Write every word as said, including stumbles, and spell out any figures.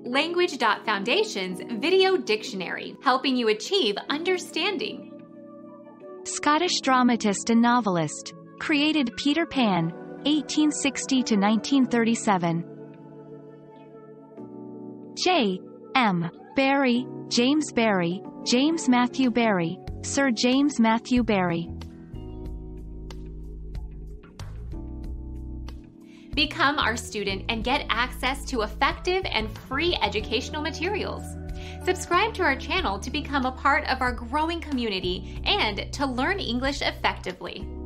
Language Foundation's Video Dictionary, helping you achieve understanding. Scottish dramatist and novelist. Created Peter Pan, eighteen sixty to nineteen thirty-seven. J. M. Barrie, James Barrie, James Matthew Barrie, Sir James Matthew Barrie. Become our student and get access to effective and free educational materials. Subscribe to our channel to become a part of our growing community and to learn English effectively.